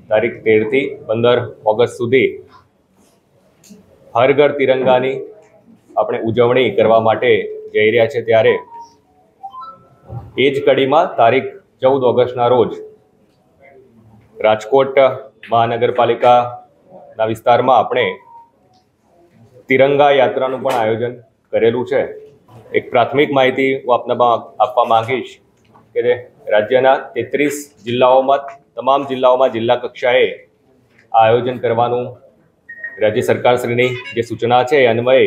તારીખ 13 થી 15 ઓગસ્ટ સુધી હર ઘર તિરંગાની આપણે ઉજવણી કરવા માટે જઈ રહ્યા છે, ત્યારે એ જ કડીમાં તારીખ 14 ઓગસ્ટના રોજ રાજકોટ મહાનગરપાલિકાના વિસ્તારમાં આપણે તિરંગા યાત્રાનું પણ આયોજન કરેલું છે। એક પ્રાથમિક માહિતી હું આપને આપવા માંગીશ કે રાજ્યના 33 જિલ્લાઓમાં તમામ જિલ્લાઓમાં જિલ્લા કક્ષાએ આ આયોજન કરવાનું રાજ્ય સરકારશ્રીની જે સૂચના છે એ અન્વયે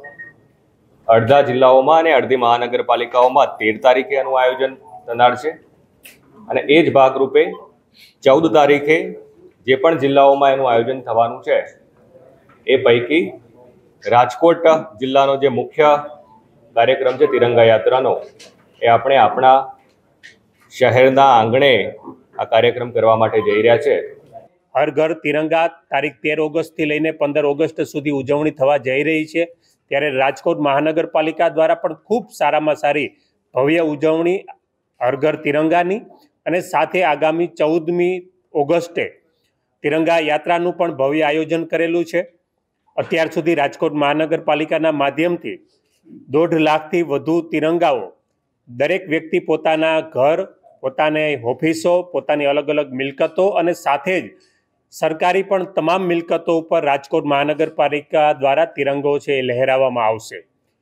અડધા જિલ્લાઓમાં અને અડધી મહાનગરપાલિકાઓમાં 13 તારીખે આનું આયોજન થનાર છે અને એ જ ભાગરૂપે 14 તારીખે જે પણ જિલ્લાઓમાં એનું આયોજન થવાનું છે એ પૈકી રાજકોટ જિલ્લાનો જે મુખ્ય કાર્યક્રમ છે તિરંગા યાત્રાનો એ આપણે આપણા શહેરના આંગણે આ કાર્યક્રમ કરવા માટે જઈ રહ્યા છે। હર ઘર તિરંગા તારીખ 13 ઓગસ્ટથી લઈને 15 ઓગસ્ટ સુધી ઉજવણી થવા જઈ રહી છે, ત્યારે રાજકોટ મહાનગરપાલિકા દ્વારા પણ ખૂબ સારામાં સારી ભવ્ય ઉજવણી હર ઘર તિરંગાની અને સાથે આગામી 14મી ઓગસ્ટે તિરંગા યાત્રાનું પણ ભવ્ય આયોજન કરેલું છે। અત્યાર સુધી રાજકોટ મહાનગરપાલિકાના માધ્યમથી 1.5 લાખથી વધુ તિરંગાઓ દરેક વ્યક્તિ પોતાના ઘર, પોતાની ઓફિસો, પોતાની અલગ અલગ મિલકતો અને સાથે જ સરકારી પણ તમામ મિલકતો ઉપર રાજકોટ મહાનગરપાલિકા દ્વારા તિરંગો છે એ લહેરાવવામાં આવશે।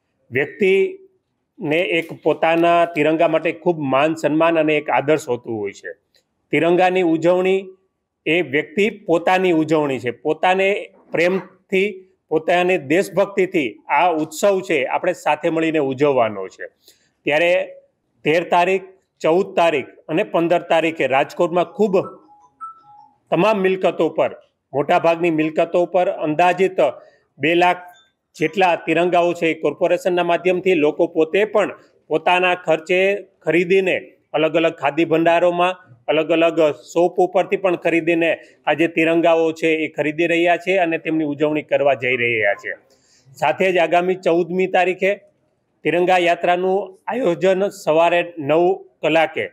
વ્યક્તિને એક પોતાના તિરંગા માટે ખૂબ માન સન્માન અને એક આદર્શ હોતું હોય છે। તિરંગાની ઉજવણી એ વ્યક્તિ પોતાની ઉજવણી છે, પોતાને પ્રેમથી, પોતાની દેશભક્તિથી આ ઉત્સવ છે આપણે સાથે મળીને ઉજવવાનો છે। ત્યારે 13 તારીખ, 14 તારીખ અને 15 તારીખે રાજકોટમાં ખૂબ તમામ મિલકતો પર, મોટાભાગની મિલકતો પર અંદાજિત 2 લાખ જેટલા તિરંગાઓ છે એ કોર્પોરેશનના માધ્યમથી લોકો પોતે પણ પોતાના ખર્ચે ખરીદીને અલગ અલગ ખાદી ભંડારોમાં, અલગ અલગ શોપ ઉપરથી પણ ખરીદીને આ જે તિરંગાઓ છે એ ખરીદી રહ્યા છે અને તેમની ઉજવણી કરવા જઈ રહ્યા છે। સાથે જ આગામી 14મી તારીખે તિરંગા યાત્રાનું આયોજન સવારે 9 કલાકે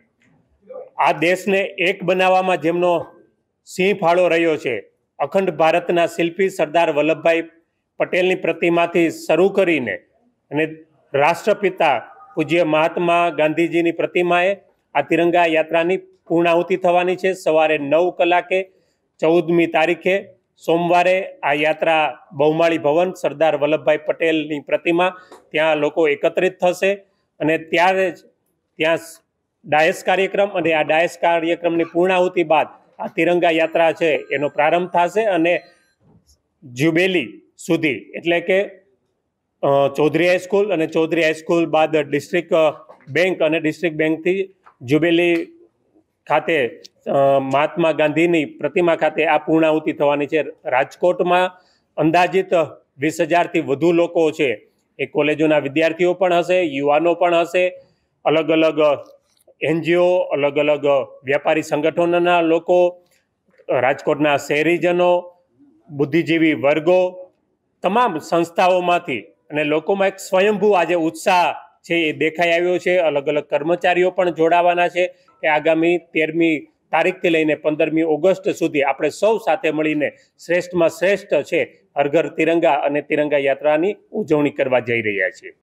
આ દેશને એક બનાવવામાં જેમનો સિંહ ફાળો રહ્યો છે, અખંડ ભારતના શિલ્પી સરદાર વલ્લભભાઈ પટેલની પ્રતિમાથી શરૂ કરીને અને રાષ્ટ્રપિતા પૂજ્ય મહાત્મા ગાંધીજીની પ્રતિમાએ આ તિરંગા યાત્રાની પૂર્ણાહુતિ થવાની છે। સવારે 9 કલાકે 14મી તારીખે સોમવારે આ યાત્રા બહુમાળી ભવન સરદાર વલ્લભભાઈ પટેલની પ્રતિમા ત્યાં લોકો એકત્રિત થશે અને ત્યારે જ ત્યાં ડાયસ કાર્યક્રમ અને આ ડાયસ કાર્યક્રમની પૂર્ણાહુતિ બાદ આ તિરંગા યાત્રા છે એનો પ્રારંભ થશે અને જ્યુબેલી સુધી, એટલે કે ચૌધરી હાઈસ્કૂલ અને ચૌધરી હાઈસ્કૂલ બાદ ડિસ્ટ્રિક્ટ બેંક અને ડિસ્ટ્રિક્ટ બેંકથી જ્યુબેલી ખાતે મહાત્મા ગાંધીની પ્રતિમા ખાતે આ પૂર્ણાહુતિ થવાની છે। રાજકોટમાં અંદાજિત 20,000થી વધુ લોકો છે એ કોલેજોના વિદ્યાર્થીઓ પણ હશે, યુવાનો પણ હશે, અલગ અલગ NGO, અલગ અલગ વ્યાપારી સંગઠનોના લોકો, રાજકોટના શહેરીજનો, બુદ્ધિજીવી વર્ગો, તમામ સંસ્થાઓમાંથી અને લોકોમાં એક સ્વયંભૂ આજે ઉત્સાહ છે એ દેખાઈ આવ્યો છે। અલગ અલગ કર્મચારીઓ પણ જોડાવાના છે કે આગામી 13મી તારીખથી લઈને 15મી ઓગસ્ટ સુધી આપણે સૌ સાથે મળીને શ્રેષ્ઠમાં શ્રેષ્ઠ છે હર ઘર તિરંગા અને તિરંગા યાત્રાની ઉજવણી કરવા જઈ રહ્યા છીએ।